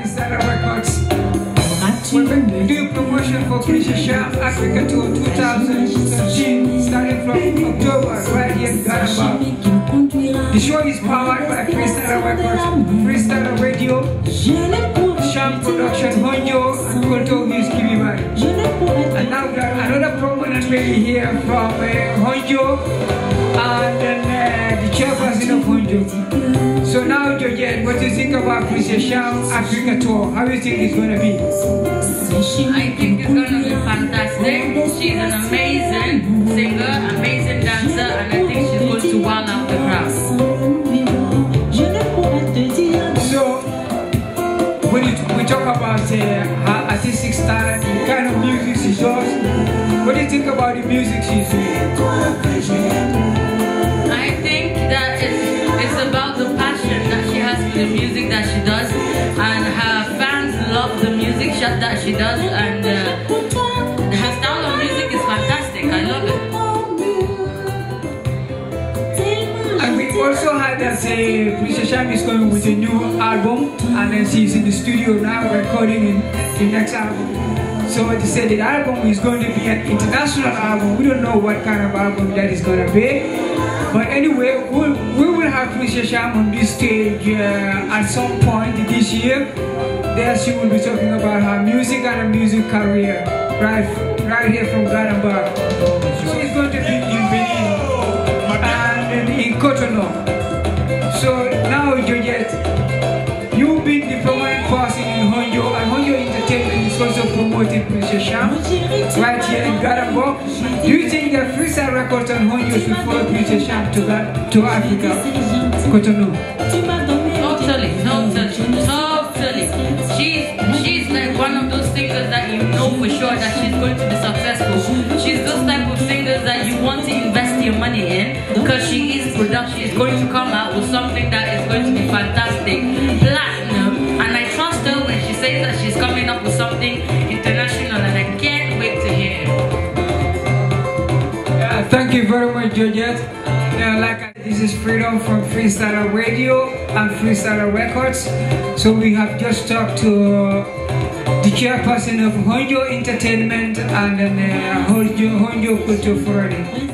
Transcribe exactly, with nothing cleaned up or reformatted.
Freestyler Records. We're doing promotion for Prisha Sham Africa Tour two thousand thirteen, starting from October, right here in Garamba. The show is powered by Freestyler Records, Freestyler Radio, Sham Production, Honjo, and Kulto News Kibibari. And now we got another prominent lady here from uh, Honjo, and then uh, the chairperson of Honjo. So now, Georgette, what do you think about Prisha Sham Africa Tour? How do you think it's going to be? I think it's going to be fantastic. She's an amazing singer, amazing dancer, and I think she's going to wow out the crowd. So, when you, we talk about uh, her artistic style, the kind of music she does, what do you think about the music she's doing? I think that it's, it's about the passion that she has for the music that she does, and her fans love the music that she does, and uh, her style of music is fantastic. I love it. And we also heard that uh, Prisha Sham is coming with a new album, and then she's in the studio now recording in the next album. So they said the album is going to be an international album. We don't know what kind of album that is going to be. But anyway, we'll, we will have Prisha Sham on this stage uh, at some point this year. There she will be talking about her music and her music career, right, right here from Garamba. So it's going to be in Benin and in Cotonou. So now, Georgette, you've been the prominent person in Honjo, and Honjo Entertainment is also promoting Prisha Sham right here in Garamba. Do you think that Freestyle Records and Honjo should follow Prisha Sham to, to Africa, Cotonou? Totally, totally, totally. She's, she's like one of those singers that you know for sure that she's going to be successful. She's those type of singers that you want to invest your money in, because she is production. She's going to come out with something that is going to be fantastic, platinum, and I trust her when she says that she's coming up with something international, and I can't wait to hear it. Yeah, thank you very much, Georgette. Uh, like I, this is Freedom from Freestyler Radio and Freestyler Records. So we have just talked to uh, the chairperson of Honjo Entertainment and then uh, Honjo Honjo Kulto Friday.